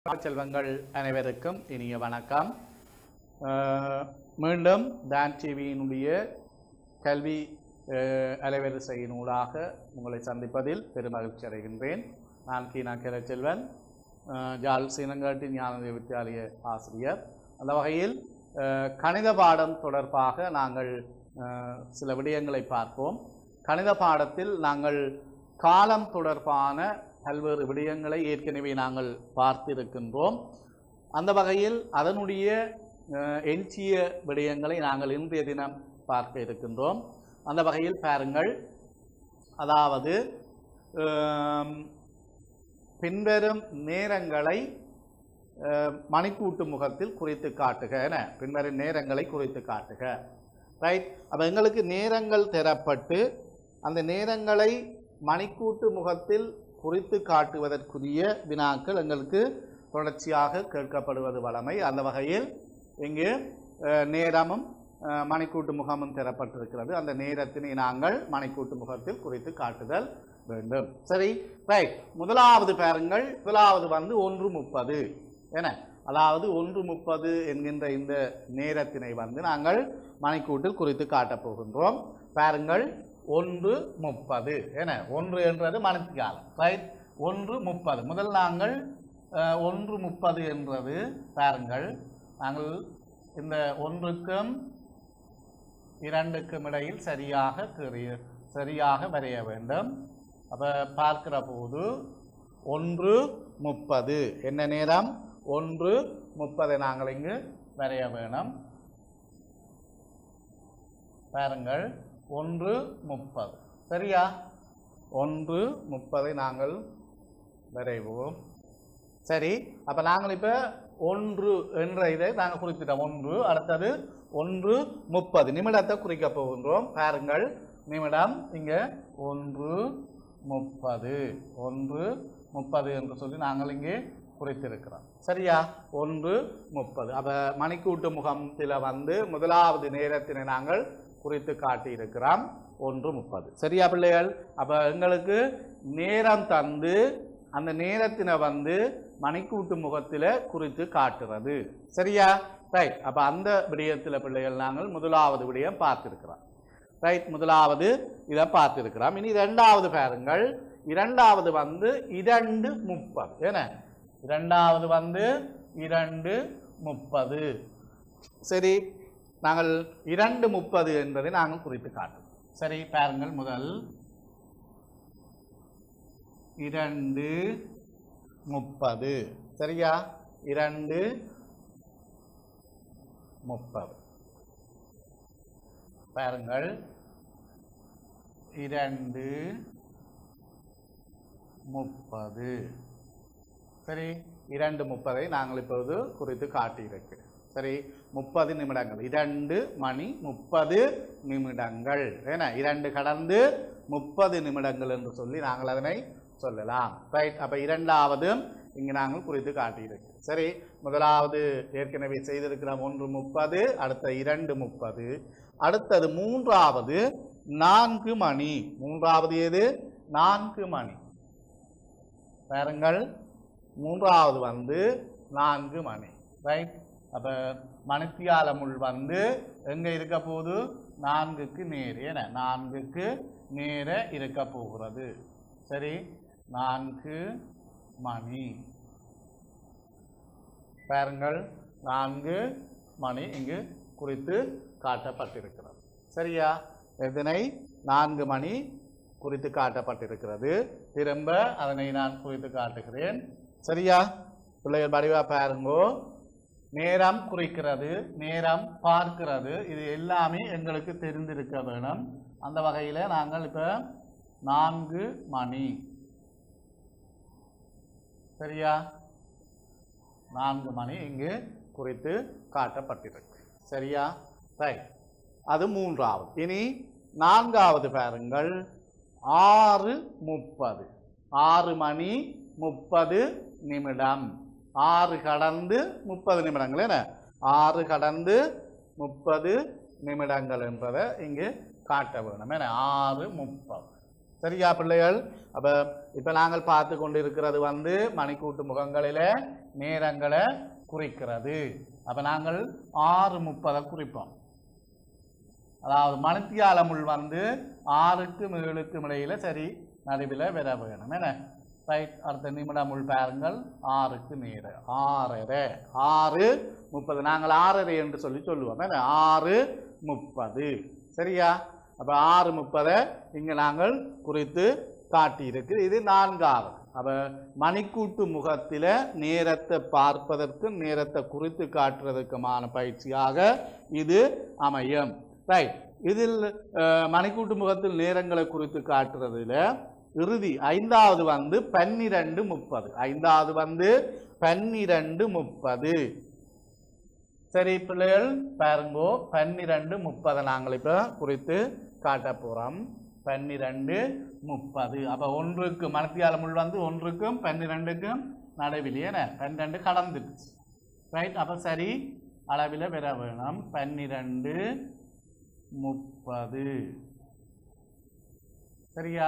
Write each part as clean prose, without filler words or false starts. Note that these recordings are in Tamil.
செல்வங்கள் அனைவருக்கும் இனிய வணக்கம். மீண்டும் டான் டிவியினுடைய கல்வி அலைவரிசையினூடாக உங்களை சந்திப்பதில் பெருமகிழ்ச்சி அடைகின்றேன். நான் கீனா செல்வன், ஜாழ் சீனங்காட்டி ஞானோதய வித்தியாலய ஆசிரியர். அந்த வகையில் கணித பாடம் தொடர்பாக நாங்கள் சில விடயங்களை பார்ப்போம். கணித பாடத்தில் நாங்கள் காலம் தொடர்பான பல்வேறு விடயங்களை ஏற்கனவே நாங்கள் பார்த்திருக்கின்றோம். அந்த வகையில் அதனுடைய எஞ்சிய விடயங்களை நாங்கள் இன்றைய தினம் பார்க்க இருக்கின்றோம். அந்த வகையில் பாருங்கள், அதாவது பின்வரும் நேரங்களை மணிக்கூட்டு முகத்தில் குறித்து காட்டுக என பின்வரும் நேரங்களை குறித்து காட்டுக. ரைட். அப்போ எங்களுக்கு நேரங்கள் தரப்பட்டு அந்த நேரங்களை மணிக்கூட்டு முகத்தில் குறித்து காட்டுவதற்குரிய வினாக்கள் எங்களுக்கு தொடர்ச்சியாக கேட்கப்படுவது வழமை. அந்த வகையில் இங்கு நேரமும் மணிக்கூட்டு முகமும் தரப்பட்டிருக்கிறது. அந்த நேரத்தினை நாங்கள் மணிக்கூட்டு முகத்தில் குறித்து காட்டுதல் வேண்டும். சரி, ரைட். முதலாவது பாருங்கள், முதலாவது 1:30 என, அதாவது 1:30 என்கின்ற இந்த நேரத்தினை நாங்கள் மணிக்கூட்டில் குறித்து காட்டப் போகின்றோம். பாருங்கள், 1:30 என, 1 என்றது மணித்தியாலம். ரைட். 1:30 முதல் நாங்கள் 1:30 என்றது பாருங்கள், நாங்கள் இந்த 1க்கும் 2க்கும் இடையில் சரியாக வரைய வேண்டும். அப்போ பார்க்கிற போது 1:30 என்ன நேரம்? 1:30 நாங்கள் இங்கு வரைய வேணும். பாருங்கள், 1:30 சரியா? 1:30 நாங்கள் வரைவோம். சரி, அப்போ நாங்கள் இப்போ 1 என்ற இதை நாங்கள் குறிப்பிட்டோம். 1, அடுத்தது 1:30 நிமிடத்தை குறிக்க போகின்றோம். பாருங்கள், நிமிடம் இங்கே 1:30 1:30 என்று சொல்லி நாங்கள் இங்கே குறித்திருக்கிறோம். சரியா? 1:30. அப்போ மணிக்கூட்டு முகத்தில் முதலாவது நேரத்தினை நாங்கள் குறித்து காட்டியிருக்கிறோம் 1:30. சரியா பிள்ளைகள்? அப்போ எங்களுக்கு நேரம் தந்து அந்த நேரத்தினை மணிக்கூட்டு முகத்தில் குறித்து காட்டுறது. சரியா? ரைட். அப்போ அந்த விடயத்தில் பிள்ளைகள் நாங்கள் முதலாவது விடயம் பார்த்திருக்கிறோம். ரைட், முதலாவது இதை பார்த்திருக்கிறோம். இனி இரண்டாவது பாருங்கள், இரண்டாவது 2:30 என, இரண்டாவது 2:30. சரி, நாங்கள் 2:30 என்பதை நாங்கள் குறித்து காட்டுவோம். சரி, பாருங்கள், முதல் 2:30 சரியா? 2:30 பாருங்கள், 2:30 சரி. 2:30 நாங்கள் இப்போது குறித்து காட்டியிருக்கிறோம். சரி, 30 நிமிடங்கள், 2 மணி 30 நிமிடங்கள் என, 2 கடந்து 30 நிமிடங்கள் என்று சொல்லி நாங்கள் அதனை சொல்லலாம். ரைட். அப்போ இரண்டாவது இங்கு நாங்கள் குறித்து காட்டியிருக்கிறோம். சரி, முதலாவது ஏற்கனவே செய்திருக்கிறோம் 1:30, அடுத்த 2:30, அடுத்தது மூன்றாவது 4 மணி. மூன்றாவது எது? 4 மணி. பாருங்கள், மூன்றாவது 4 மணி. ரைட். அப்போ மணித்தியாலமுள் எங்கே இருக்க போகுது? 4க்கு நேர் என, 4க்கு நேர இருக்க போகிறது. சரி, 4 மணி. பாருங்கள், 4 மணி இங்கு குறித்து காட்டப்பட்டிருக்கிறது. சரியா? இதனை 4 மணி குறித்து காட்டப்பட்டிருக்கிறது. திரும்ப அதனை நான் குறித்து காட்டுகிறேன். சரியா? பிள்ளைகள் வடிவா பாருங்கோ. நேரம் குறிக்கிறது, நேரம் பார்க்கிறது, இது எல்லாமே எங்களுக்கு தெரிந்திருக்க வேணும். அந்த வகையில் நாங்கள் இப்போ 4 மணி. சரியா? 4 மணி இங்கு குறித்து காட்டப்பட்டிருக்கு. சரியா? ரைட். அது மூன்றாவது. இனி நான்காவது பாருங்கள், 6:30. 6 மணி 30 நிமிடம். 6 கடந்து 30 நிமிடங்கள் என, 6 கடந்து 30 நிமிடங்கள் என்பதை இங்கு காட்ட வேணும் என, 6:30. சரியா பிள்ளைகள்? அப்ப இப்ப நாங்கள் பார்த்து கொண்டிருக்கிறது வந்து மணிக்கூட்டு முகங்களில நேரங்களை குறிக்கிறது. அப்ப நாங்கள் 6:30 குறிப்போம். அதாவது மணித்தியாலமுள் வந்து 6க்கும் 7க்கும் இடையில சரி நடுவில் வர வேணும். என்ன ரைட்? அடுத்த நிமிடமுள் பாருங்கள். 6க்கு நேரம் 6:30 6:30 நாங்கள் 6:30 என்று சொல்லுவோம். என்ன 6:30 சரியா? அப்ப 6:30 இங்க நாங்கள் குறித்து காட்டியிருக்கு. இது 4வது. அப்ப மணிக்கூட்டு முகத்தில நேரத்தை பார்ப்பதற்கும் நேரத்தை குறித்து காட்டுறதுக்குமான பயிற்சியாக இது அமையும். ரைட். இதில் மணிக்கூட்டு முகத்தில் நேரங்களை குறித்து காட்டுறதுல இறுதி 5வது வந்து 12:30. 5வது வந்து 12:30. சரி பிள்ளைகள் பாருங்கோ, 12:30 நாங்கள் இப்ப குறித்து காட்ட போறோம். 12:30. அப்ப ஒன்றுக்கு மணித்தியாலமுள் வந்து 1க்கும் 12க்கும் நடுவிலே 12 கடந்துடுச்சு. ரைட். அப்ப சரி அளவில் பெற வேணும். 12:30 சரியா?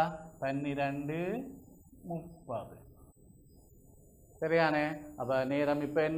12:30 சரியானே? அப்ப நேரம் இப்ப என்ன?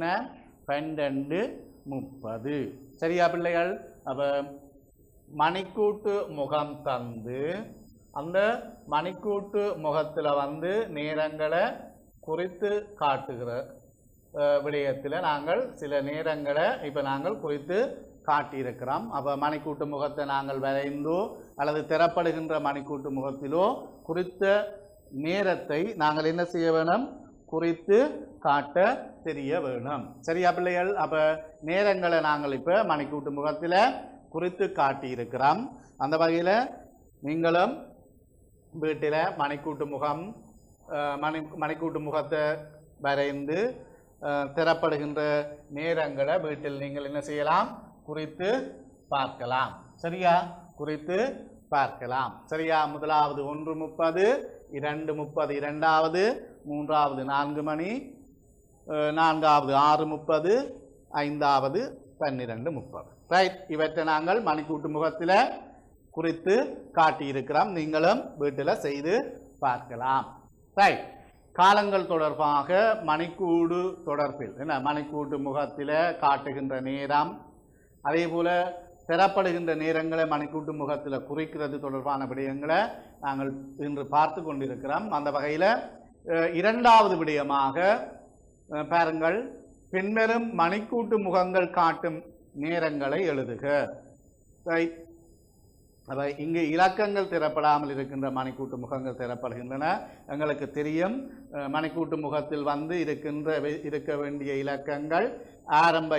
12:30 சரியா பிள்ளைகள்? அப்ப மணிக்கூட்டு முகம் தந்து அந்த மணிக்கூட்டு முகத்துல வந்து நேரங்களை குறித்து காட்டுகிற விடயத்தில் நாங்கள் சில நேரங்களை இப்ப நாங்கள் குறித்து காட்டியிருக்கிறோம். அப்ப மணிக்கூட்டு முகத்தை நாங்கள் வரைந்தோ அல்லது திறப்படுகின்ற மணிக்கூட்டு முகத்திலோ குறித்த நேரத்தை நாங்கள் என்ன செய்ய வேணும்? குறித்து காட்ட தெரிய வேணும். சரியா பிள்ளைகள்? அப்ப நேரங்களை நாங்கள் இப்ப மணிக்கூட்டு முகத்தில குறித்து காட்டியிருக்கிறோம். அந்த வகையில் நீங்களும் வீட்டில் மணிக்கூட்டு முகம் மணிக்கூட்டு முகத்தை வரைந்து திறப்படுகின்ற நேரங்களை வீட்டில் நீங்கள் என்ன செய்யலாம்? குறித்து பார்க்கலாம். சரியா? குறித்து பார்க்கலாம். சரியா? முதலாவது 1:30, 2:30 2வது, 3வது 4 மணி, 4வது 6:30, 5வது 12:30. ரைட். இவற்றை நாங்கள் மணிக்கூட்டு முகத்தில் குறித்து காட்டியிருக்கிறோம். நீங்களும் வீட்டில் செய்து பார்க்கலாம். ரைட். காலங்கள் தொடர்பாக மணிக்கூடு தொடர்பில் என்ன மணிக்கூட்டு முகத்தில் காட்டுகின்ற நேரம், அதே போல பெறப்படுகின்ற நேரங்களை மணிக்கூட்டு முகத்தில் குறிக்கிறது தொடர்பான விடயங்களை நாங்கள் இன்று பார்த்து கொண்டிருக்கிறோம். அந்த வகையில் 2வது விடயமாக பாருங்கள், பின்வரும் மணிக்கூட்டு முகங்கள் காட்டும் நேரங்களை எழுதுக. ரைட். அப்ப இங்கு இலக்கங்கள் திறப்படாமல் இருக்கின்ற மணிக்கூட்டு முகங்கள் திறப்படுகின்றன. எங்களுக்கு தெரியும் மணிக்கூட்டு முகத்தில் வந்து இருக்க வேண்டிய இலக்கங்கள் ஆரம்ப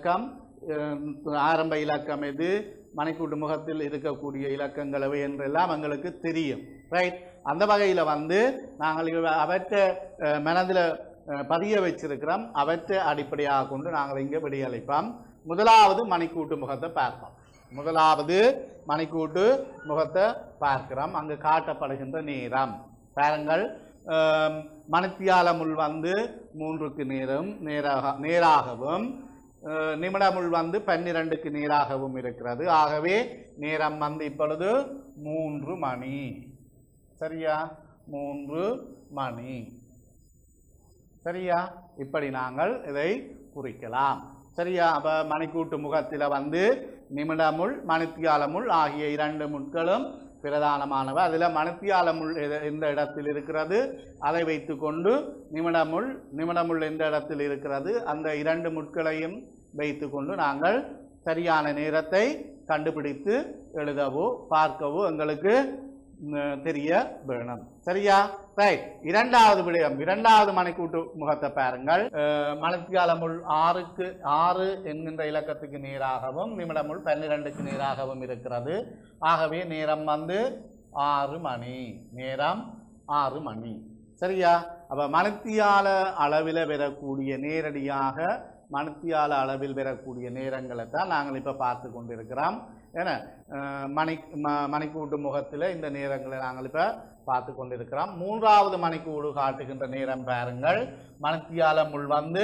இலக்கம் எது, மணிக்கூட்டு முகத்தில் இருக்கக்கூடிய இலக்கங்கள் எவை என்றெல்லாம் எங்களுக்கு தெரியும். ரைட். அந்த வகையில் வந்து நாங்கள் அவற்றை மனதில் பதிய வச்சிருக்கிறோம். அவற்றை அடிப்படையாக கொண்டு நாங்கள் இங்கே விடையளிப்போம். முதலாவது மணிக்கூட்டு முகத்தை பார்ப்போம். முதலாவது மணிக்கூட்டு முகத்தை பார்க்கிறோம். அங்கு காட்டப்படுகின்ற நேரம் பாருங்கள். மணித்தியாலமுள் வந்து 3க்கு நேராகவும் நிமிடமுள் வந்து 12க்கு நேராகவும் இருக்கிறது. ஆகவே நேரம் வந்து இப்பொழுது 3 மணி. சரியா? 3 மணி. சரியா? இப்படி நாங்கள் இதை குறிக்கலாம். சரியா? அப்ப மணிக்கூட்டு முகத்தில் வந்து நிமிடமுள் மணித்தியாலமுள் ஆகிய 2 முட்களும் பிரதானமானவை. அதில் மணித்தியாலமுள் எந்த இடத்தில் இருக்கிறது அதை வைத்துக்கொண்டு நிமிடமுள் எந்த இடத்தில் இருக்கிறது அந்த 2 முட்களையும் வைத்துக்கொண்டு நாங்கள் சரியான நேரத்தை கண்டுபிடித்து எழுதவோ பார்க்கவோ எங்களுக்கு தெரிய வேணும். சரியா? ரைட். 2வது விடயம், 2வது மணிக்கூட்டு முகத்தை பாருங்கள். மணித்தியாலமுள் 6 என்கின்ற இலக்கத்துக்கு நேராகவும் நிமிடமுள் 12க்கு நேராகவும் இருக்கிறது. ஆகவே நேரம் வந்து 6 மணி. நேரம் 6 மணி. சரியா? அப்ப மணித்தியால அளவில் பெறக்கூடிய நேரடியாக மணித்தியால அளவில் பெறக்கூடிய நேரங்களை தான் நாங்கள் இப்ப பார்த்து கொண்டிருக்கிறோம். ஏன்னா மணிக்கூட்டு முகத்தில் இந்த நேரங்களை நாங்கள் இப்ப பார்த்து கொண்டிருக்கிறோம். 3வது மணிக்கூடு காட்டுகின்ற நேரம் பாருங்கள். மணித்தியாலமுள் வந்து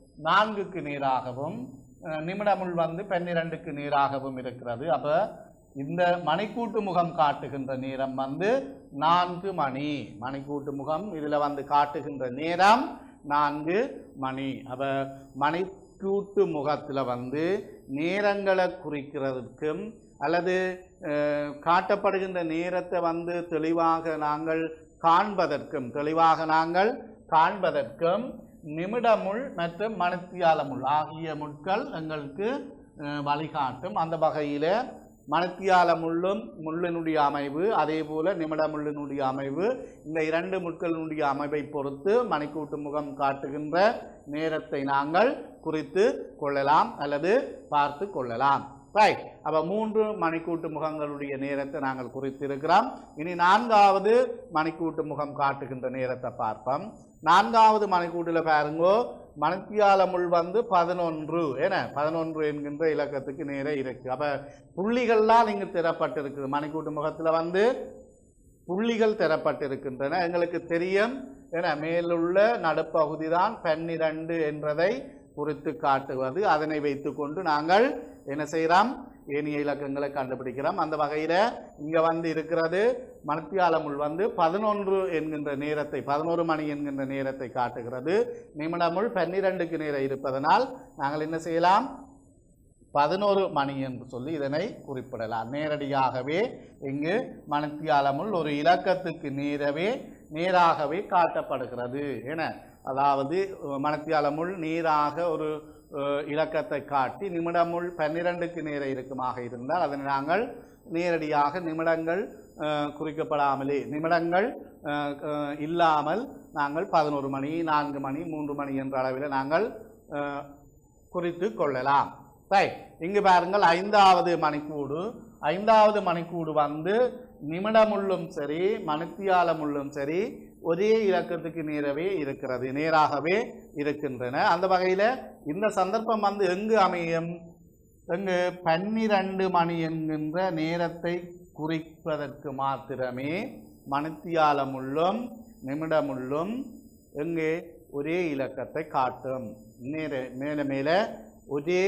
4க்கு நேராகவும் நிமிடமுள் வந்து 12க்கு நேராகவும் இருக்கிறது. அப்ப இந்த மணிக்கூட்டு முகம் காட்டுகின்ற நேரம் வந்து 4 மணி. மணிக்கூட்டு முகம் இதில் வந்து காட்டுகின்ற நேரம் 4 மணி. அப்ப மணிக்கூட்டு முகத்தில் வந்து நேரங்களை குறிக்கிறதுக்கும் அல்லது காட்டப்படுகின்ற நேரத்தை வந்து தெளிவாக நாங்கள் காண்பதற்கும் நிமிடமுள் மற்றும் மணித்தியாலமுள் ஆகிய முட்கள் எங்களுக்கு வழிகாட்டும். அந்த வகையில் மணித்தியால முள்ளினுடைய அமைவு அதே போல நிமிட முள்ளினுடைய அமைவு இந்த 2 முட்களினுடைய அமைவை பொறுத்து மணிக்கூட்டு முகம் காட்டுகின்ற நேரத்தை நாங்கள் குறித்து கொள்ளலாம் அல்லது பார்த்து கொள்ளலாம். ரைட். அப்ப 3 மணிக்கூட்டு முகங்களுடைய நேரத்தை நாங்கள் குறித்திருக்கிறோம். இனி 4வது மணிக்கூட்டு முகம் காட்டுகின்ற நேரத்தை பார்ப்போம். 4வது மணிக்கூட்டில் பாருங்கோ, மணித்தியால முள் வந்து 11. ஏன்னா 11 என்கின்ற இலக்கத்துக்கு நேரே இருக்கு. அப்ப புள்ளிகள்லாம் இங்கு திறப்பட்டிருக்குது. மணிக்கூட்டு முகத்தில் வந்து புள்ளிகள் திறப்பட்டிருக்கின்றன. எங்களுக்கு தெரியும், ஏன்னா மேலுள்ள நடுப்பகுதி தான் 12 என்பதை குறித்து காட்டுவது. அதனை வைத்துக்கொண்டு நாங்கள் என்ன செய்கிறோம், ஏனைய இலக்கங்களை கண்டுபிடிக்கிறோம். அந்த வகையில் இங்கே வந்து இருக்கிறது மணித்தியால முள் வந்து 11 என்கின்ற நேரத்தை 11 மணி என்கின்ற நேரத்தை காட்டுகிறது. நிமிடமுள் 12க்கு நேரம் இருப்பதனால் நாங்கள் என்ன செய்யலாம், 11 மணி என்று சொல்லி இதனை குறிப்பிடலாம். நேரடியாகவே இங்கு மணித்தியால முள் ஒரு இலக்கத்துக்கு நேராகவே காட்டப்படுகிறது. என அதாவது மணித்தியால முள் நேராக ஒரு இலக்கத்தை காட்டி நிமிடமுள் 12க்கு நேரம் இருக்குமாக இருந்தால் அதனை நாங்கள் நேரடியாக நிமிடங்கள் குறிக்கப்படாமலே நிமிடங்கள் இல்லாமல் நாங்கள் 11 மணி 4 மணி 3 மணி என்ற அளவில் நாங்கள் குறித்து கொள்ளலாம். ரைட். இங்கு பாருங்கள் 5வது மணிக்கூடு வந்து நிமிடமுள்ளும் சரி மணித்தியால முள்ளும் சரி ஒரே இலக்கத்துக்கு நேராகவே இருக்கின்றன. அந்த வகையில் இந்த சந்தர்ப்பம் வந்து எங்கு அமையும், எங்கு 12 மணி என்கின்ற நேரத்தை குறிப்பதற்கு மாத்திரமே மணித்தியால முள்ளும் நிமிடமுள்ளும் எங்கே ஒரே இலக்கத்தை காட்டும். மேலே ஒரே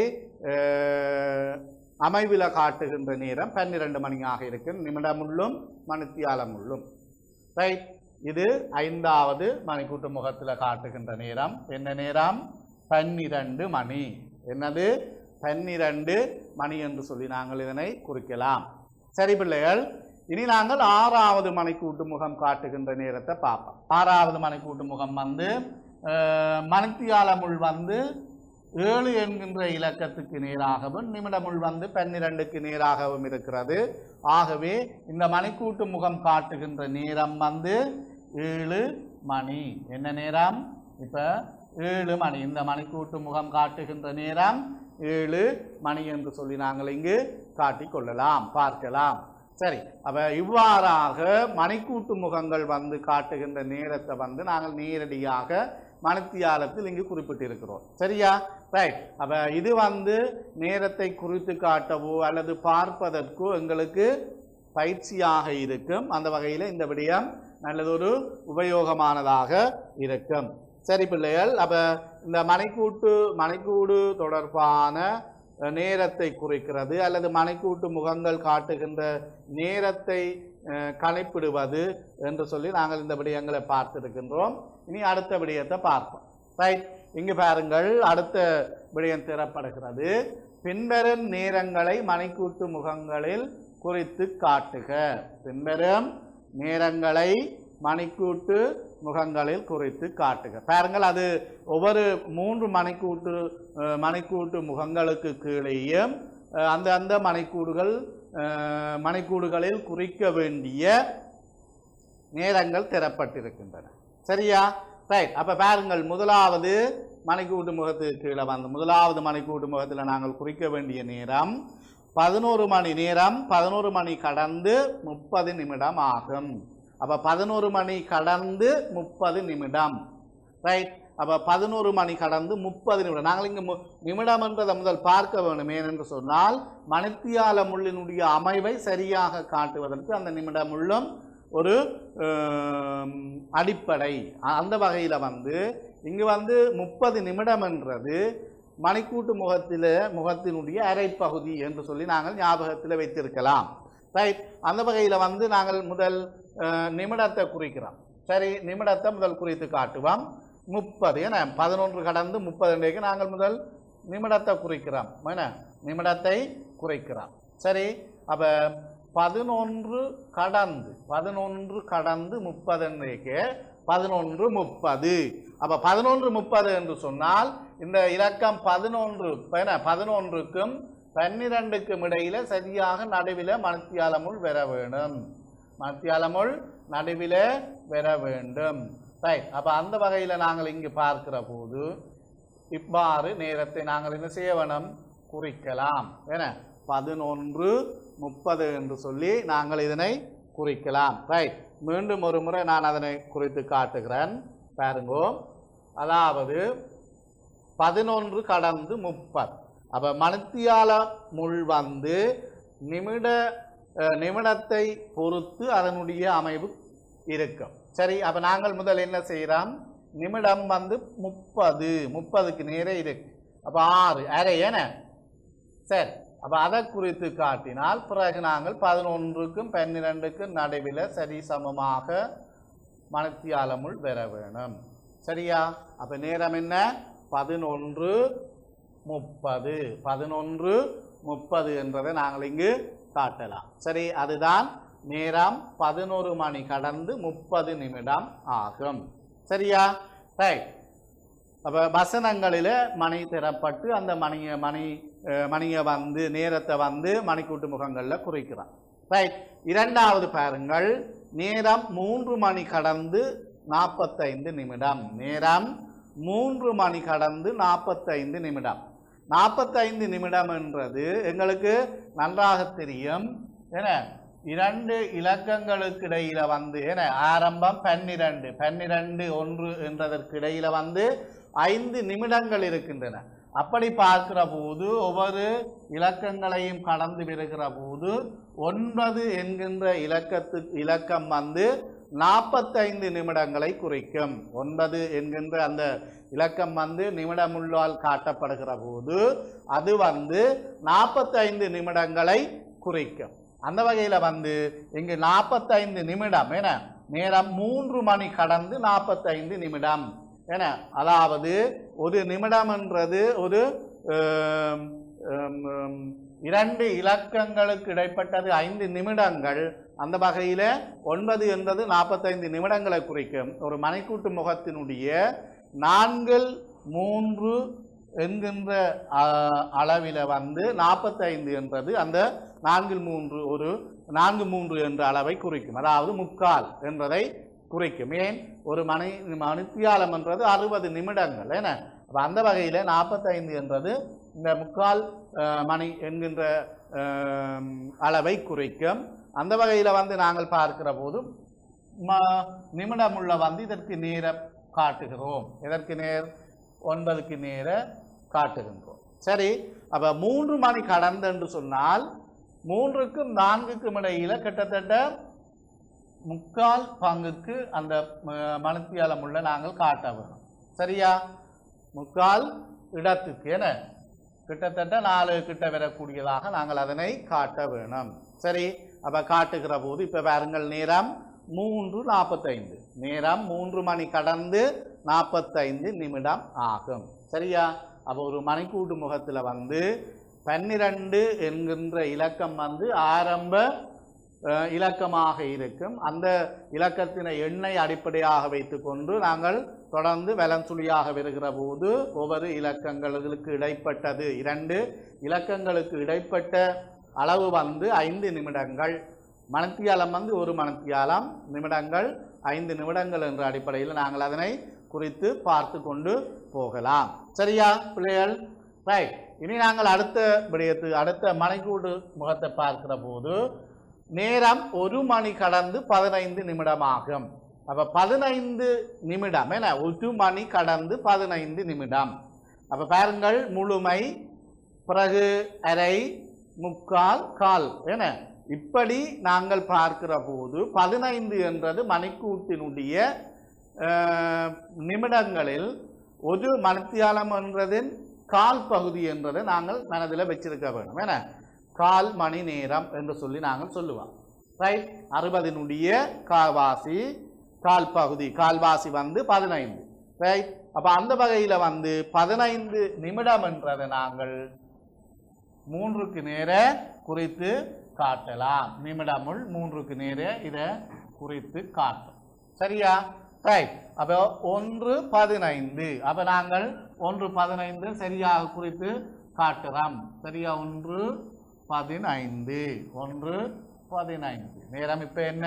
அமைவில் காட்டுகின்ற நேரம் 12 மணியாக இருக்கு, நிமிடமுள்ளும் மணித்தியால முள்ளும். ரைட். இது 5வது மணிக்கூட்டு முகத்தில் காட்டுகின்ற நேரம். என்ன நேரம், 12 மணி. என்னது, 12 மணி என்று சொல்லி நாங்கள் இதனை குறிக்கலாம். சரி பிள்ளைகள், இனி நாங்கள் 6வது மணிக்கூட்டு முகம் காட்டுகின்ற நேரத்தை பார்ப்போம். 6வது மணிக்கூட்டு முகம் வந்து மணித்தியால முள் வந்து 7 என்கின்ற இலக்கத்துக்கு நேராகவும் நிமிடமுள் வந்து 12க்கு நேராகவும் இருக்கிறது. ஆகவே இந்த மணிக்கூட்டு முகம் காட்டுகின்ற நேரம் வந்து 7 மணி. என்ன நேரம், இப்ப 7 மணி. இந்த மணிக்கூட்டு முகம் காட்டுகின்ற நேரம் 7 மணி என்று சொல்லி நாங்கள் இங்கு காட்டிக்கொள்ளலாம், பார்க்கலாம். சரி. அப்ப இவ்வாறாக மணிக்கூட்டு முகங்கள் வந்து காட்டுகின்ற நேரத்தை வந்து நாங்கள் நேரடியாக மணித்தியாலத்தில் இங்கு குறிப்பிட்டிருக்கிறோம். சரியா? ரைட். அப்ப இது வந்து நேரத்தை குறித்து காட்டவோ அல்லது பார்ப்பதற்கோ எங்களுக்கு பயிற்சியாக இருக்கும். அந்த வகையில் இந்த விடயம் நல்லதொரு உபயோகமானதாக இருக்கும். சரி பிள்ளைகள், அப்ப இந்த மணிக்கூடு தொடர்பான நேரத்தை குறிக்கிறது அல்லது மணிக்கூட்டு முகங்கள் காட்டுகின்ற நேரத்தை கணிப்பிடுவது என்று சொல்லி நாங்கள் இந்த விடயங்களை பார்த்திருக்கின்றோம். இனி அடுத்த விடயத்தை பார்ப்போம். ரைட். இங்கு பாருங்கள், அடுத்த விடயம் திறப்படுகிறது. பின்வரும் நேரங்களை மணிக்கூட்டு முகங்களில் குறித்து காட்டுக. பின்வரும் நேரங்களை மணிக்கூட்டு முகங்களில் குறித்து காட்டுக. பாருங்கள், அது ஒவ்வொரு 3 மணிக்கூட்டு முகங்களுக்கு கீழேயும் அந்த மணிக்கூடுகளில் குறிக்க வேண்டிய நேரங்கள் திறப்பட்டிருக்கின்றன. சரியா? ரைட். அப்ப பாருங்கள், முதலாவது மணிக்கூட்டு முகத்துக்கு கீழே வந்து முதலாவது மணிக்கூட்டு முகத்தில் நாங்கள் குறிக்க வேண்டிய நேரம் 11 மணி. நேரம் 11 மணி கடந்து 30 நிமிடம் ஆகும். அப்ப 11 மணி கடந்து 30 நிமிடம். ரைட். அப்ப 11 மணி கடந்து 30 நிமிடம். நாங்கள் இங்கு நிமிடம் என்றதை முதல் பார்க்க வேண்டும். ஏனென்று சொன்னால் மணித்தியால முள்ளினுடைய அமைவை சரியாக காட்டுவதற்கு அந்த நிமிட முள்ளும் ஒரு அடிப்படை. அந்த வகையில் வந்து இங்கு வந்து 30 நிமிடம் என்றது மணிக்கூட்டு முகத்தினுடைய அரைப்பகுதி என்று சொல்லி நாங்கள் ஞாபகத்தில் வைத்திருக்கலாம். ரைட். அந்த வகையில் வந்து நாங்கள் முதல் நிமிடத்தை குறிக்கிறோம். சரி, நிமிடத்தை முதல் குறித்து காட்டுவோம். 30 என 11 கடந்து 30 நாங்கள் முதல் நிமிடத்தை குறிக்கிறோம். என்ன நிமிடத்தை குறைக்கிறோம். சரி, அப்ப 11 கடந்து 30 11:30. அப்ப 11:30 என்று சொன்னால் இந்த இலக்கம் 11க்கும் 12க்கும் இடையில சரியாக நடுவில் மணித்தியாலமுள் வர வேண்டும். மணித்தியாலமுள் நடுவில் வர வேண்டும். ரைட். அப்ப அந்த வகையில நாங்கள் இங்கு பார்க்கிற போது இவ்வாறு நேரத்தை நாங்கள் என்ன செய்ய வேணும்? குறிக்கலாம். என 11:30 என்று சொல்லி நாங்கள் இதனை குறிக்கலாம். ரைட். மீண்டும் ஒரு முறை நான் அதனை குறித்து காட்டுகிறேன். பாருங்கோ. அதாவது 11 கடந்து 30. அப்ப மணித்தியால முள் வந்து நிமிடத்தை பொறுத்து அதனுடைய அமைவு இருக்கும். சரி, அப்ப நாங்கள் முதல் என்ன செய்யறோம்? நிமிடம் வந்து 30க்கு நேரே இருக்கு. அப்ப 6 அரை என. சரி, அப்ப அதை குறித்து காட்டினால் பிறகு நாங்கள் 11க்கும் 12க்கும் நடுவில் சரி சமமாக மணித்தியாலமுள் வர வேணும். சரியா? அப்ப நேரம் என்ன? 11:30 என்றதை நாங்கள் இங்கு காட்டலாம். சரி, அதுதான் நேரம் 11 மணி கடந்து 30 நிமிடம் ஆகும். சரியா? ரைட். அப்ப வசனங்களில மணி தரப்பட்டு அந்த மணியை வந்து நேரத்தை வந்து மணிக்கூட்டு முகங்கள்ல குறிக்கிறான். ரைட். இரண்டாவது பாருங்கள். நேரம் 3 மணி கடந்து 45 நிமிடம். நேரம் 3 மணி கடந்து 45 நிமிடம். 45 நிமிடம் என்றது எங்களுக்கு நன்றாக தெரியும். என 2 இலக்கங்களுக்கு இடையில வந்து என ஆரம்பம் 12 1 என்றதற்கு இடையில வந்து 5 நிமிடங்கள் இருக்கின்றன. அப்படி பார்க்கிற போது ஒவ்வொரு இலக்கங்களையும் கடந்து வருகிற போது 9 என்கின்ற இலக்கம் வந்து 45 நிமிடங்களை குறிக்கும். 9 என்கின்ற அந்த இலக்கம் வந்து நிமிடமுள்ளால் காட்டப்படுகிற போது அது வந்து 45 நிமிடங்களை குறிக்கும். அந்த வகையில வந்து இங்கு 45 நிமிடம் என நேரம் 3 மணி கடந்து 45 நிமிடம் என. அதாவது ஒரு நிமிடம் என்றது ஒரு 2 இலக்கங்களுக்கு இடைப்பட்டது 5 நிமிடங்கள். அந்த வகையில 9 என்பது 45 நிமிடங்களை குறிக்கும். ஒரு மணிக்கூட்டு முகத்தினுடைய 4-3 என்கின்ற அளவில வந்து 45 என்பது அந்த 4-3 ஒரு 4-3 என்ற அளவை குறிக்கும். அதாவது முக்கால் என்பதை குறிக்கும். ஏன்? ஒரு மணித்தியாலம் என்றது 60 நிமிடங்கள் என. அந்த வகையில 45 என்பது இந்த முக்கால் மணி என்கின்ற அளவை குறிக்கும். அந்த வகையில வந்து நாங்கள் பார்க்கிற போது நிமிடமுள்ள வந்து இதற்கு நேரம் காட்டுகிறோம். இதற்கு 9க்கு நேர காட்டுகின்றோம். சரி, அப்ப 3 மணி கடந்து என்று சொன்னால் 3க்கும் 4க்கும் இடையில கிட்டத்தட்ட முக்கால் பங்குக்கு அந்த மணித்தியாலம் உள்ள நாங்கள் காட்ட வேணும். சரியா? முக்கால் இடத்துக்கு என கிட்டத்தட்ட 4 கிட்ட வரக்கூடியதாக நாங்கள் அதனை காட்ட வேணும். சரி, அப்ப காட்டுகிற போது இப்ப பாருங்கள். நேரம் 3:45. நேரம் 3 மணி கடந்து 45 நிமிடம் ஆகும். சரியா? அப்ப ஒரு மணிக்கூட்டு முகத்துல வந்து 12 என்கின்ற இலக்கம் வந்து ஆரம்ப இலக்கமாக இருக்கும். அந்த இலக்கத்தினை எண்ணை அடிப்படையாக வைத்துக்கொண்டு நாங்கள் தொடர்ந்து வலஞ்சுழியாக வருகிற போது ஒவ்வொரு இலக்கங்களுக்கு இடைப்பட்டது 2 இலக்கங்களுக்கு இடைப்பட்ட அளவு வந்து 5 நிமிடங்கள். மணித்தியாலம் வந்து ஒரு மணித்தியாலம், நிமிடங்கள் 5 நிமிடங்கள் என்ற அடிப்படையில் நாங்கள் அதனை குறித்து பார்த்து கொண்டு போகலாம். சரியா பிள்ளைகள்? ரைட். இனி நாங்கள் அடுத்த மணிக்கூட்டு முகத்தை பார்க்கிற போது நேரம் 1 மணி கடந்து 15 நிமிடமாகும். அப்ப 15 நிமிடம் என 1 மணி கடந்து 15 நிமிடம். அப்ப பாருங்கள். முழுமை, பிறகு அரை, முக்கால், கால் என இப்படி நாங்கள் பார்க்கிற போது 15 என்றது மணிக்கூட்டினுடைய நிமிடங்களில் ஒரு மணித்தியாலம் என்றதின் கால் பகுதி என்றதை நாங்கள் மனதில் வச்சிருக்க வேணும். ஏன்னா கால் மணி நேரம் என்று சொல்லி நாங்கள் சொல்லுவோம். ரைட், 60னுடைய கால்வாசி கால் பகுதி, கால்வாசி வந்து 15. ரைட், அப்ப அந்த வகையில வந்து 15 நிமிடம் என்றதை நாங்கள் 3க்கு நேர குறித்து காட்டலாம். நிமிடமுள் 3க்கு நேர இதை குறித்து காட்டும். சரியா? ரைட், அப்போ 1:15. அப்ப நாங்கள் 1:15 சரியாக குறித்து காட்டுறோம். சரியா? 1:15 1:15 நேரம் இப்ப என்ன?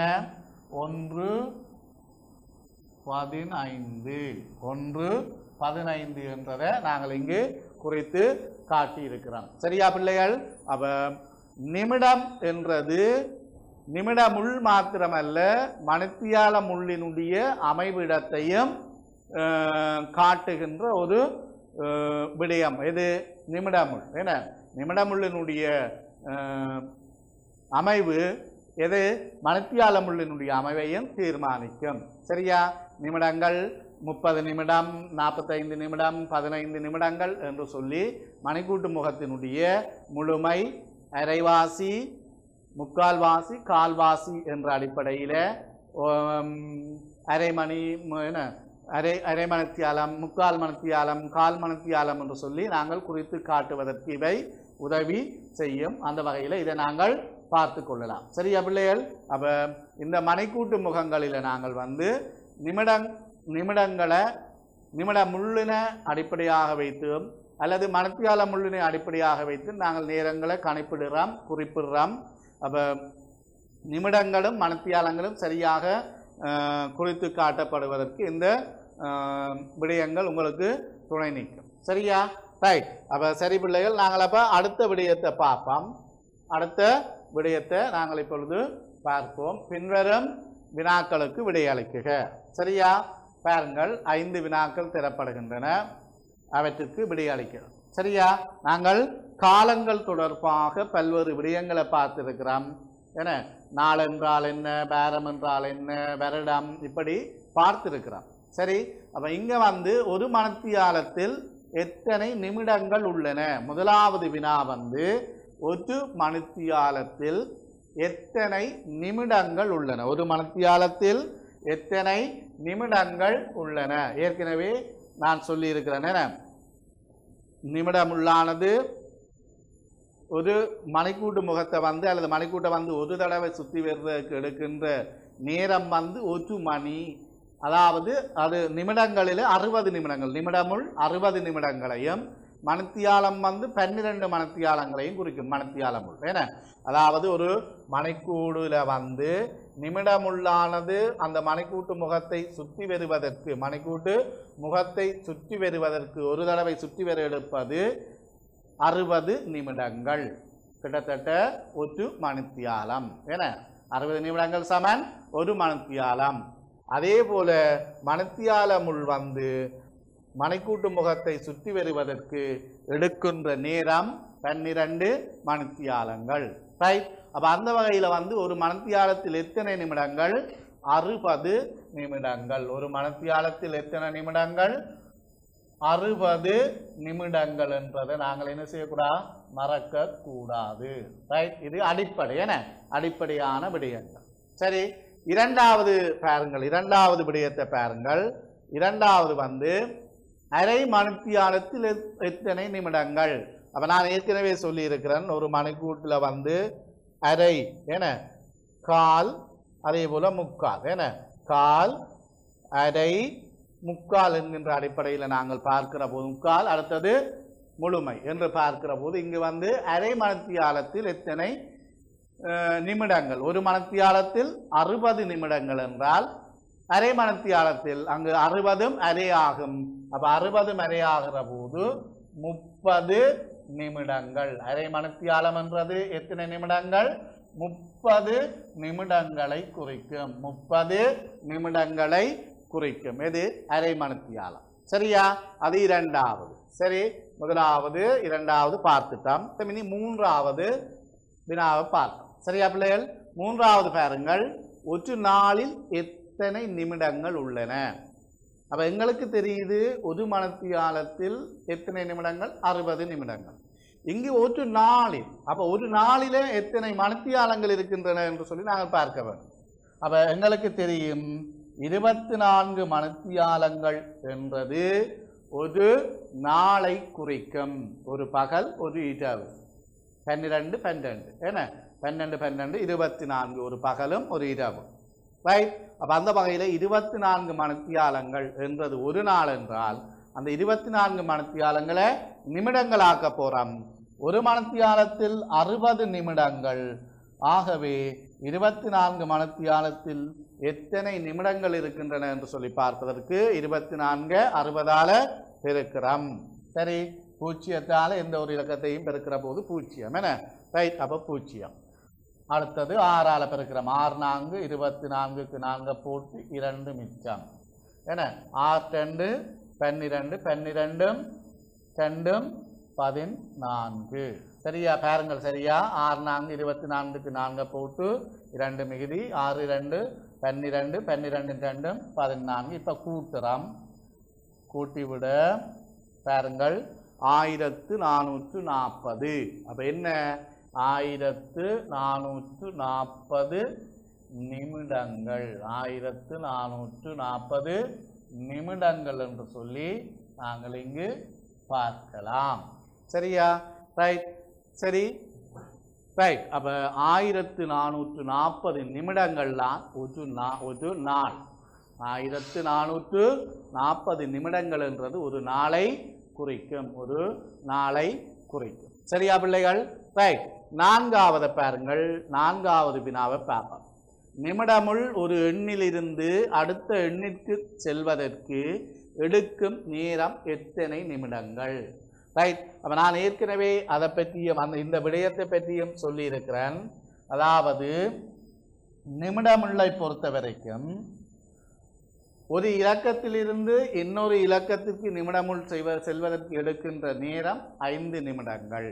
1:15 1:15 என்றதை நாங்கள் இங்கு குறித்து காட்டி இருக்கிறோம். சரியா பிள்ளைகள்? அப்ப நிமிடம் என்றது நிமிடமுள் மாத்திரமல்ல, மணித்தியால முள்ளினுடைய அமைவிடத்தையும் காட்டுகின்ற ஒரு விடயம். எது? நிமிடமுள். என்ன? நிமிடமுள்ளினுடைய அமைவு எது? மணித்தியால முள்ளினுடைய அமைவையும் தீர்மானிக்கும். சரியா? நிமிடங்கள் 30 நிமிடம், 45 நிமிடம், 15 நிமிடங்கள் என்று சொல்லி மணிக்கூட்டு முகத்தினுடைய முழுமை, அரைவாசி, முக்கால்வாசி, கால்வாசி என்ற அடிப்படையில் அரை மணி, அரை மணித்தியாலம், முக்கால் மணித்தியாலம், கால் மணித்தியாலம் என்று சொல்லி நாங்கள் குறித்து காட்டுவதற்கு இவை உதவி செய்யும். அந்த வகையில் இதை நாங்கள் பார்த்து கொள்ளலாம். சரியா பிள்ளைகள்? அப்ப இந்த மணிக்கூட்டு முகங்களில் நாங்கள் வந்து நிமிடங்களை நிமிட முள்ளின அடிப்படையாக வைத்து அல்லது மணித்தியால முள்ளினை அடிப்படையாக வைத்து நாங்கள் நேரங்களை கணிப்பிடுறோம், குறிப்பிடுறோம். அப்ப நிமிடங்களும் மணித்தியாலங்களும் சரியாக குறித்து காட்டப்படுவதற்கு இந்த விடயங்கள் உங்களுக்கு துணை நிற்கும். சரியா? ரைட், அப்ப சரி பிள்ளைகள், நாங்கள் அப்ப அடுத்த விடயத்தை பார்ப்போம். அடுத்த விடயத்தை நாங்கள் இப்பொழுது பார்ப்போம். பின்வரும் வினாக்களுக்கு விடையளிக்குக. சரியா? பாருங்கள், 5 வினாக்கள் தரப்படுகின்றன, அவற்றுக்கு விடையளிக்கிறோம். சரியா? நாங்கள் காலங்கள் தொடர்பாக பல்வேறு விடயங்களை பார்த்திருக்கிறோம். என்ன? நாள் என்றால் என்ன, பேரம் என்றால் என்ன, வருடம், இப்படி பார்த்திருக்கிறோம். சரி, அப்ப இங்க வந்து ஒரு மணித்தியாலத்தில் எத்தனை நிமிடங்கள் உள்ளன? முதலாவது வினா வந்து ஒரு மணித்தியாலத்தில் எத்தனை நிமிடங்கள் உள்ளன? ஒரு மணித்தியாலத்தில் எத்தனை நிமிடங்கள் உள்ளன? ஏற்கனவே நான் சொல்லி இருக்கிறேன். நிமிடமுள்ளானது ஒரு மணிக்கூட்டு முகத்தை வந்து அல்லது மணிக்கூட்டை வந்து ஒரு தடவை சுற்றி வருவதற்கு எடுக்கின்ற நேரம் வந்து 1 மணி. அதாவது அது நிமிடங்களில் 60 நிமிடங்கள், நிமிடமுள் 60 நிமிடங்களையும், மணித்தியாலம் வந்து 12 மணித்தியாலங்களையும் குறிக்கும். மணித்தியாலமுள் ஏன்னா, அதாவது ஒரு மணிக்கூடுல வந்து நிமிடமுள்ளானது அந்த மணிக்கூட்டு முகத்தை சுற்றி வருவதற்கு, மணிக்கூட்டு முகத்தை சுற்றி வருவதற்கு ஒரு தடவை சுற்றி வர எடுப்பது 60 நிமிடங்கள், கிட்டத்தட்ட 1 மணித்தியாலம். ஏன்னா 60 நிமிடங்கள் சமன் 1 மணித்தியாலம். அதே போல மணித்தியாலமுள் வந்து மணிக்கூட்டு முகத்தை சுற்றி வருவதற்கு எடுக்கின்ற நேரம் 12 மணித்தியாலங்கள். ரைட், அப்ப அந்த வகையில வந்து ஒரு மணித்தியாலத்தில் எத்தனை நிமிடங்கள்? 60 நிமிடங்கள். ஒரு மணித்தியாலத்தில் எத்தனை நிமிடங்கள்? 60 நிமிடங்கள் என்றதை நாங்கள் என்ன செய்யக்கூடாது? மறக்க கூடாது. ரைட், இது அடிப்படை. என அடிப்படையான விடயங்கள். சரி, இரண்டாவது பாருங்கள், இரண்டாவது விடயத்தை பாருங்கள். இரண்டாவது வந்து அரை மணித்தியாலத்தில் எத்தனை நிமிடங்கள்? அப்ப நான் ஏற்கனவே சொல்லி இருக்கிறேன், ஒரு மணிக்கூட்டுல வந்து அரை, என கால், அதே போல முக்கால். என கால், அரை, முக்கால் என்கின்ற அடிப்படையில் நாங்கள் பார்க்கிற போது முக்கால், அடுத்தது முழுமை என்று பார்க்கிற போது இங்கு வந்து அரை மணித்தியாலத்தில் எத்தனை நிமிடங்கள்? ஒரு மணித்தியாலத்தில் 60 நிமிடங்கள் என்றால் அரை மணித்தியாலத்தில் அங்கு 60 அரை ஆகும். அப்ப 60 அரை ஆகிற போது 30 நிமிடங்கள். அரை மணித்தியாலம் என்றது எத்தனை நிமிடங்கள்? 30 நிமிடங்களை குறிக்கும். 30 நிமிடங்களை குறிக்கும். எது? அரை மணித்தியாலம். சரியா? அது இரண்டாவது. சரி, முதலாவது இரண்டாவது பார்த்துட்டோம். இனி மூன்றாவது வினாவை பார்த்தோம். சரியா பிள்ளைகள்? மூன்றாவது பாருங்கள், ஒரு நாளில் எத்தனை நிமிடங்கள் உள்ளன? அப்ப எங்களுக்கு தெரியுது ஒரு மணித்தியாலத்தில் எத்தனை நிமிடங்கள் 60 நிமிடங்கள் இங்கு ஒரு நாளில் அப்ப ஒரு நாளிலே எத்தனை மணித்தியாலங்கள் இருக்கின்றன என்று சொல்லி நாங்கள் பார்க்க வேண்டும் அப்ப எங்களுக்கு தெரியும் 24 மணித்தியாலங்கள் என்பது ஒரு நாளை குறிக்கும் ஒரு பகல் ஒரு இரவு 12 12 என்ன 12 12 24 ஒரு பகலும் ஒரு இரவும் ரைட் அப்ப அந்த வகையில 24 மணித்தியாலங்கள் என்றது ஒரு நாள் என்றால் அந்த 24 மணித்தியாலங்களை நிமிடங்களாக்க போறோம் ஒரு மணித்தியாலத்தில் 60 நிமிடங்கள் ஆகவே 24 மணித்தியாலத்தில் எத்தனை நிமிடங்கள் இருக்கின்றன என்று சொல்லி பார்ப்பதற்கு 24 60ஆல பெருக்கிறோம் சரி பூஜ்ஜியத்தால எந்த ஒரு இலக்கத்தையும் பெருக்கிற போது பூஜ்ஜியம் என்ன ரைட் அப்ப பூஜ்ஜியம் அடுத்தது 6ஆல பெருக்கிறோம் 6 4 24க்கு 4 போட்டு 2 மிச்சம் என்ன 6 2 12 12 2 14 சரியா பாருங்கள் சரியா 6 4 24க்கு 4 போட்டு 2 மிகுதி 6 2 12 12 2 14 இப்ப கூட்டுறோம் கூட்டிவிட பாருங்கள் 1440 அப்ப என்ன 1440 நிமிடங்கள் 1440 நிமிடங்கள் என்று சொல்லி நாங்கள் இங்கு பார்க்கலாம் சரியா ரைட் சரி ரைட் அப்ப 1440 நிமிடங்கள்லாம் ஒரு நாள் 1440 நிமிடங்கள் என்றது ஒரு நாளை குறிக்கும் ஒரு நாளை குறிக்கும் சரியா பிள்ளைகள் ரைட் நான்காவது பாருங்கள் நான்காவது வினாவை பார்ப்போம் நிமிடமுள் ஒரு எண்ணிலிருந்து அடுத்த எண்ணிற்கு செல்வதற்கு எடுக்கும் நேரம் எத்தனை நிமிடங்கள் ரைட் அப்ப நான் ஏற்கனவே அதை பற்றியும் இந்த விடயத்தை பற்றியும் சொல்லி இருக்கிறேன் அதாவது நிமிடமுள்ளை பொறுத்த வரைக்கும் ஒரு இலக்கத்திலிருந்து இன்னொரு இலக்கத்திற்கு நிமிடமுள் செல்வதற்கு எடுக்கின்ற நேரம் 5 நிமிடங்கள்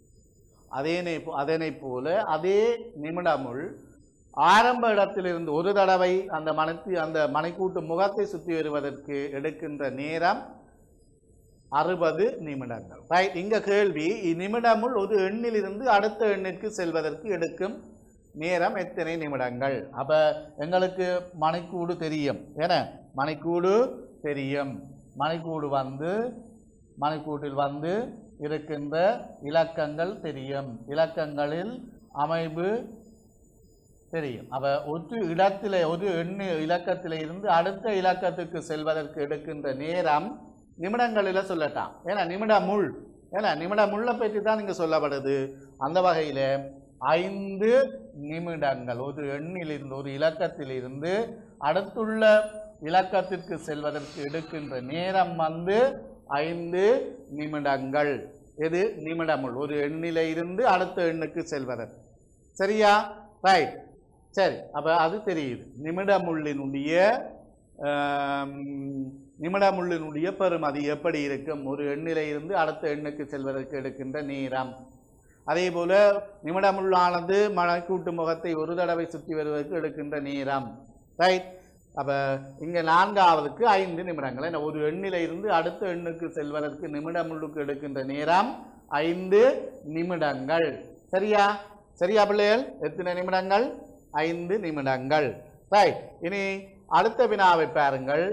அதனை போல அதே நிமிடமுள் ஆரம்ப இடத்திலிருந்து ஒரு தடவை அந்த மணிக்கூட்டு முகத்தை சுற்றி வருவதற்கு எடுக்கின்ற நேரம் 60 நிமிடங்கள் ரைட் இங்க கேள்வி நிமிடமுள் ஒரு எண்ணிலிருந்து அடுத்த எண்ணிற்கு செல்வதற்கு எடுக்கும் நேரம் எத்தனை நிமிடங்கள் அப்ப எங்களுக்கு மணிக்கூடு தெரியும் ஏன்னா மணிக்கூடு தெரியும் மணிக்கூட்டில் வந்து இருக்கின்ற இலக்கங்கள் தெரியும் இலக்கங்களில் அமைப்பு தெரியும் அப்ப ஒரு இடத்திலே ஒரு இலக்கத்திலே இருந்து அடுத்த இலக்கத்துக்கு செல்வதற்கு எடுக்கின்ற நேரம் நிமிடங்களில் சொல்லட்டான் ஏன்னா நிமிடமுள்ள பற்றி தான் இங்க சொல்லப்படுது அந்த வகையில 5 நிமிடங்கள் ஒரு எண்ணிலிருந்து ஒரு இலக்கத்திலிருந்து அடுத்துள்ள இலக்கத்திற்கு செல்வதற்கு எடுக்கின்ற நேரம் வந்து 5 நிமிடங்கள் இது நிமிடமுள் ஒரு எண்ணில இருந்து அடுத்த எண்ணுக்கு செல்வதற்கு சரியா ரைட் சரி அப்ப அது தெரியுது நிமிடமுள்ளினுடைய பெறுமதி எப்படி இருக்கும் ஒரு எண்ணில இருந்து அடுத்த எண்ணுக்கு செல்வதற்கு எடுக்கின்ற நேரம் அதே போல நிமிடமுள்ளானது மணிக்கூட்டு முகத்தை ஒரு தடவை சுற்றி வருவதற்கு எடுக்கின்ற நேரம் ரைட் அப்ப இங்க நான்காவதுக்கு 5 நிமிடங்கள் என்ன ஒரு எண்ணில இருந்து அடுத்த எண்ணுக்கு செல்வதற்கு நிமிடமுள்ளுக்கு எடுக்கின்ற நேரம் 5 நிமிடங்கள் சரியா பிள்ளைகள் எத்தனை நிமிடங்கள் 5 நிமிடங்கள் ரைட் இனி அடுத்த வினாவை பாருங்கள்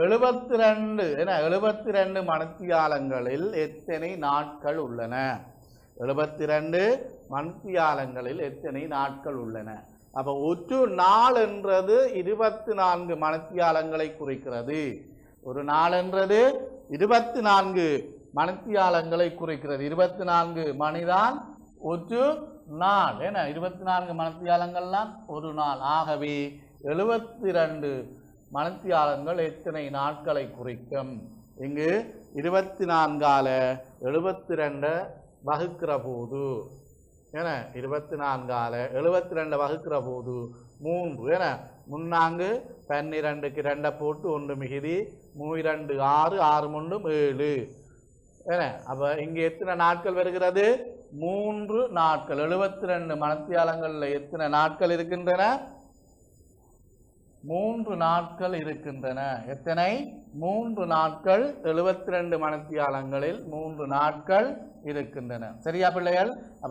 72 மணித்தியாலங்களில் எத்தனை நாட்கள் உள்ளன 72 மணித்தியாலங்களில் எத்தனை நாட்கள் உள்ளன அப்ப ஒரு நாள் என்றது 24 மணித்தியாலங்களை குறிக்கிறது ஒரு நாள் என்றது 24 மணித்தியாலங்களை குறிக்கிறது 24 மணிதான் ஒரு நாள் ஏன்னா 24 மணித்தியாலங்கள்லாம் ஒரு நாள் ஆகவே 72 மணித்தியாலங்கள் எத்தனை நாட்களை குறிக்கும் இங்கு 24ஆல 72 வகுக்கிற போது ஏன்னா 24ஆல 72 வகுக்கிற போது 3 ஏன்னா முன்னாங்கு 12க்கு 2 போட்டு 1 மிகுதி 2 6 6 3 7 ஏன்னா அப்ப இங்க எத்தனை நாட்கள் வருகிறது 3 நாட்கள் 72 மணித்தியாலங்கள்ல எத்தனை நாட்கள் இருக்கின்றன 3 நாட்கள் இருக்கின்றன. எத்தனை? 3 நாட்கள். 72 மணித்தியாலங்களில் 3 நாட்கள் இருக்கின்றன. சரியா பிள்ளைகள்? அப்ப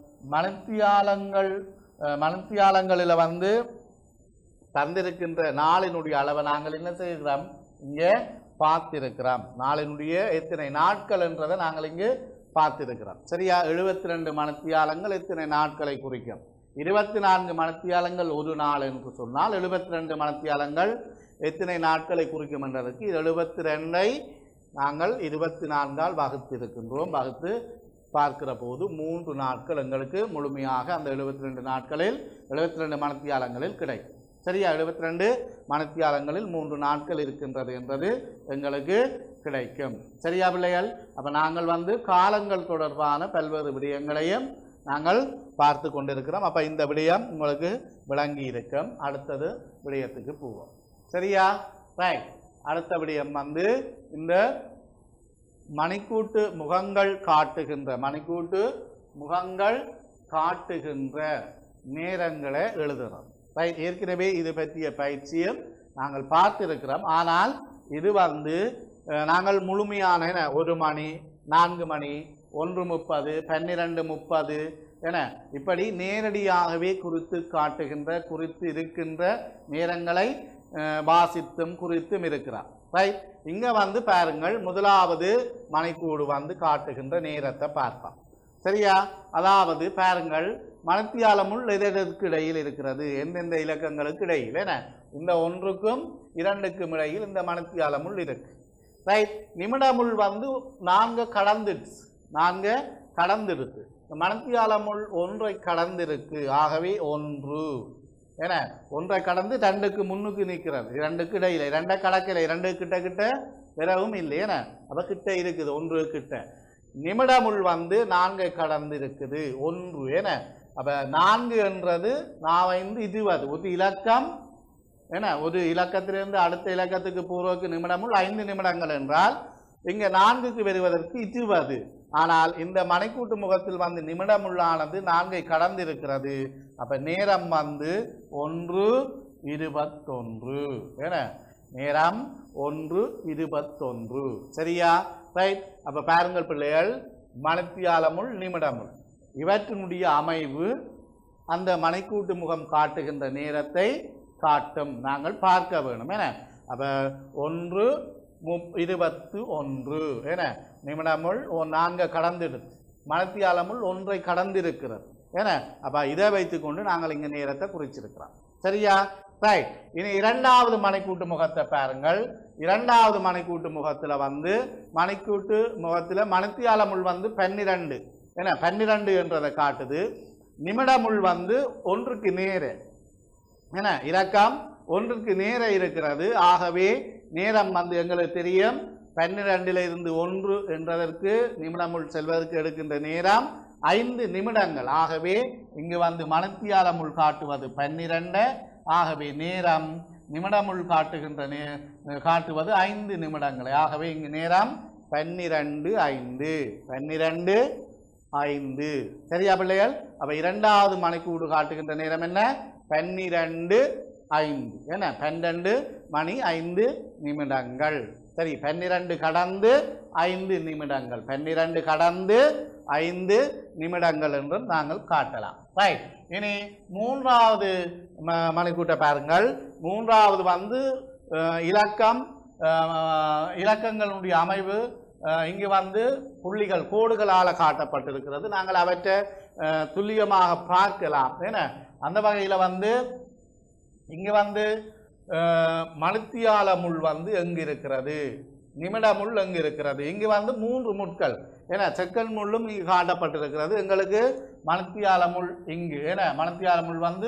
மணித்தியாலங்களில் வந்து தந்திருக்கின்ற நாளினுடைய அளவை நாங்கள் என்ன செய்கிறோம்? இங்கே பார்த்திருக்கிறோம். நாளினுடைய எத்தனை நாட்கள் என்றதை நாங்கள் இங்கு பார்த்திருக்கிறோம். சரியா? 72 மணித்தியாலங்கள் எத்தனை நாட்களை குறிக்கும்? 24 மணித்தியாலங்கள் ஒரு நாள் என்று சொன்னால் 72 மணித்தியாலங்கள் எத்தனை நாட்களை குறிக்கும் என்றதற்கு 72ஐ நாங்கள் 24ஆல் வகுத்திருக்கின்றோம். வகுத்து பார்க்கிற போது 3 நாட்கள் எங்களுக்கு முழுமையாக அந்த 72 நாட்களில் 72 மணித்தியாலங்களில் கிடைக்கும். சரியா? 72 மணித்தியாலங்களில் 3 நாட்கள் இருக்கின்றது என்பது எங்களுக்கு கிடைக்கும். சரியா பிள்ளைகள்? அப்ப நாங்கள் வந்து காலங்கள் தொடர்பான பல்வேறு விடயங்களையும் நாங்கள் பார்த்து கொண்டிருக்கிறோம். அப்ப இந்த விடயம் உங்களுக்கு விளங்கி இருக்கும். அடுத்தது விடயத்துக்கு போவோம். சரியா? ரைட். அடுத்த விடயம் வந்து இந்த மணிக்கூட்டு முகங்கள் காட்டுகின்ற நேரங்களை எழுதுறோம். ரைட். ஏற்கனவே இது பற்றிய பயிற்சியும் நாங்கள் பார்த்திருக்கிறோம். ஆனால் இது வந்து நாங்கள் முழுமையான 1 மணி, 4 மணி, 1:30, 12:30 என இப்படி நேரடியாகவே குறித்து இருக்கின்ற நேரங்களை வாசித்தும் குறித்தும் இருக்கிறார். ரைட். இங்க வந்து பாருங்கள், முதலாவது மணிக்கூடு வந்து காட்டுகின்ற நேரத்தை பார்ப்போம். சரியா? அதாவது பாருங்கள், மணித்தியாலமுள் எதற்கு இடையில் இருக்கிறது? எந்தெந்த இலக்கங்களுக்கு இடையில்? என இந்த 1க்கும் 2க்கும் இடையில் இந்த மணித்தியாலமுள் இருக்கு. ரைட். நிமிடமுள் வந்து 4 கடந்திருக்கு. மணித்தியாலமுள் 1ஐ கடந்திருக்கு. ஆகவே 1 என 1ஐ கடந்து 2க்கு முன்னுக்கு நிற்கிறது. 2க்கு இடையில 2 கடக்கலை. 2 கிட்ட பிறவும் இல்லை. என அப்ப கிட்ட இருக்குது, 1 கிட்ட. நிமிடமுள் வந்து 4ஐ கடந்து இருக்குது, 1 என. அப்ப 4 என்றது 4 20 ஒரு இலக்கம். என்ன, ஒரு இலக்கத்திலிருந்து அடுத்த இலக்கத்துக்கு பூர்வக்கு நிமிடமுள் 5 நிமிடங்கள் என்றால் இங்க 4க்கு வருவதற்கு 20. ஆனால் இந்த மணிக்கூட்டு முகத்தில் வந்து நிமிடமுள்ளானது 4ஐ கடந்திருக்கிறது. அப்ப நேரம் வந்து 1:21. என நேரம் 1:21. சரியா? ரைட். அப்ப பாருங்கள் பிள்ளைகள், மணித்தியாலமுள் நிமிடமுள் இவற்றினுடைய அமைவு அந்த மணிக்கூட்டு முகம் காட்டுகின்ற நேரத்தை காட்டும். நாங்கள் பார்க்க வேணும். என அப்ப 1:21 என நிமிடமுள் 4 கடந்திருக்கு. மணித்தியாலமுள் 1ஐ கடந்திருக்கிறது. என அப்ப இதை வைத்துக்கொண்டு நாங்கள் இங்க நேரத்தை குறிச்சிருக்கிறோம். சரியா? ரைட். இனி 2வது மணிக்கூட்டு முகத்தை பாருங்கள். 2வது மணிக்கூட்டு முகத்துல வந்து மணித்தியாலமுள் வந்து 12. என 12 என்றதை காட்டுது. நிமிடமுள் வந்து 1க்கு நேர. என இலக்கம் 1க்கு நேர இருக்கிறது. ஆகவே நேரம் வந்து எங்களுக்கு தெரியும், 12 இருந்து 1 என்றதற்கு நிமிடமுள் செல்வதற்கு எடுக்கின்ற நேரம் 5 நிமிடங்கள். ஆகவே இங்கு வந்து மணித்தியாலமுள் காட்டுவது 12. ஆகவே நேரம் நிமிடமுள் காட்டுவது 5 நிமிடங்களை. ஆகவே இங்கு நேரம் 12:05. சரியா பிள்ளைகள்? அப்ப 2வது மணிக்கூடு காட்டுகின்ற நேரம் என்ன? 12:05. என்ன 12 மணி 5 நிமிடங்கள். சரி, 12 கடந்து 5 நிமிடங்கள். 12 கடந்து 5 நிமிடங்கள் என்றும் நாங்கள் காட்டலாம். ரைட். இனி 3வது மணிக்கூட்ட பாருங்கள். 3வது வந்து இலக்கங்களுடைய அமைவு இங்கு வந்து புள்ளிகள் கோடுகளால் காட்டப்பட்டிருக்கிறது. நாங்கள் அவற்றை துல்லியமாக பார்க்கலாம். ஏன்னா அந்த வகையில் வந்து இங்கு வந்து மணித்தியாலமுள் வந்து எங்கு இருக்கிறது, நிமிடமுள் எங்கு இருக்கிறது? இங்கு வந்து 3 முட்கள். ஏன்னா செகண்ட் முள்ளும் இங்கு காட்டப்பட்டிருக்கிறது. எங்களுக்கு மணித்தியாலமுள் இங்கு. ஏன்னா மணித்தியாலமுள் வந்து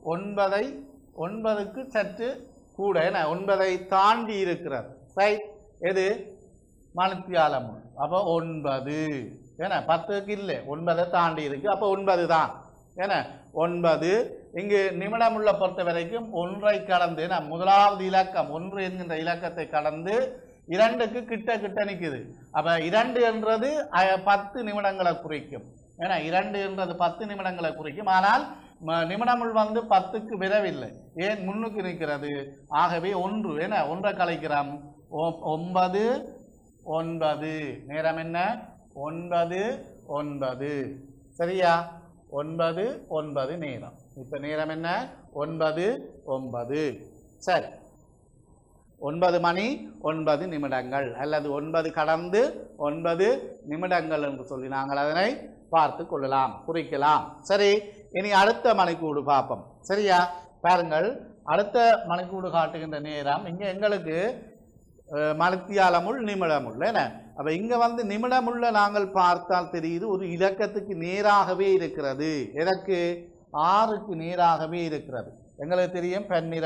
9க்கு சற்று கூட. ஏன்னா 9ஐ தாண்டி இருக்கிறது. ரைட். எது? மணித்தியாலமுள். அப்போ 9. ஏன்னா 10க்கு இல்லை, 9ஐ தாண்டி இருக்கு. அப்போ 9 தான். ஏன்னா 9. இங்கு நிமிடமுள்ள பொறுத்த வரைக்கும் 1ஐ கடந்து, முதலாவது இலக்கம் 1 என்கின்ற இலக்கத்தை கடந்து 2க்கு கிட்ட நிற்குது. அப்ப 2 என்றது 10 நிமிடங்களை குறிக்கும். ஏன்னா 2 என்றது 10 நிமிடங்களை குறிக்கும். ஆனால் நிமிடமுள் வந்து 10க்கு விரவில்லை, ஏன் முன்னுக்கு நிற்கிறது. ஆகவே 1 என்ன 1 கழிக்கிறோம் 9 9 நேரம் என்ன 9 9 சரியா 9 9 நேரம். இப்ப நேரம் என்ன 9 9 சரி 9 மணி 9 நிமிடங்கள் அல்லது 9 கடந்து 9 நிமிடங்கள் என்று சொல்லி நாங்கள் அதனை பார்த்து கொள்ளலாம் குறிக்கலாம். சரி இனி அடுத்த மணிக்கூடு பார்ப்போம். சரியா பாருங்கள் அடுத்த மணிக்கூடு காட்டுகின்ற நேரம் இங்க எங்களுக்கு மணித்தியாலமுள் நிமிடமுள் என்ன அப்ப இங்க வந்து நிமிடமுள்ள நாங்கள் பார்த்தால் தெரியுது ஒரு இலக்கத்துக்கு நேராகவே இருக்கிறது. எதற்கு 6க்கு நேராகவே இருக்கிறது. எங்களுக்கு தெரியும்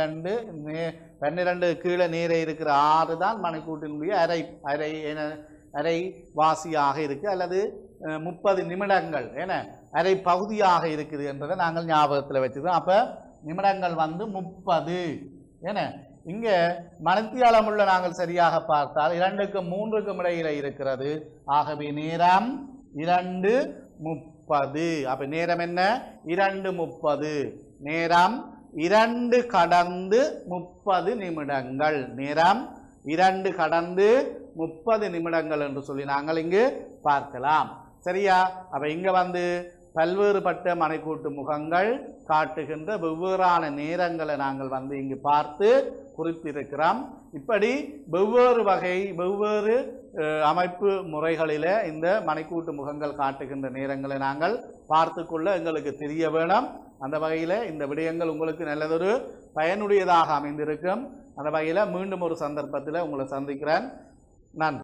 12 கீழே நேரே இருக்கிற 6 தான் மணிக்கூட்டினுடைய அரை வாசியாக இருக்கு அல்லது 30 நிமிடங்கள் என அரை பகுதியாக இருக்குது என்பதை நாங்கள் ஞாபகத்தில் வச்சுக்கிறோம். அப்ப நிமிடங்கள் வந்து 30 என இங்க மணித்தியாலமுள்ள நாங்கள் சரியாக பார்த்தால் 2க்கும் 3க்கும் இடையில இருக்கிறது. ஆகவே நேரம் 2:30. அப்ப நேரம் என்ன 2:30 நேரம் 2 கடந்து 30 நிமிடங்கள் நேரம் 2 கடந்து 30 நிமிடங்கள் என்று சொல்லி நாங்கள் இங்கு பார்க்கலாம். சரியா அப்ப இங்க வந்து பல்வேறுபட்ட மணிக்கூட்டு முகங்கள் காட்டுகின்ற வெவ்வேறான நேரங்களை நாங்கள் வந்து இங்கு பார்த்து குறிப்பிருக்கிறோம். இப்படி வெவ்வேறு அமைப்பு முறைகளில இந்த மணிக்கூட்டு முகங்கள் காட்டுகின்ற நேரங்களை நாங்கள் பார்த்து கொள்ள எங்களுக்கு தெரிய வேணும். அந்த வகையில் இந்த விடயங்கள் உங்களுக்கு நல்லதொரு பயனுடையதாக அமைந்திருக்கும். அந்த வகையில் மீண்டும் ஒரு சந்தர்ப்பத்தில் உங்களை சந்திக்கிறேன். நன்றி.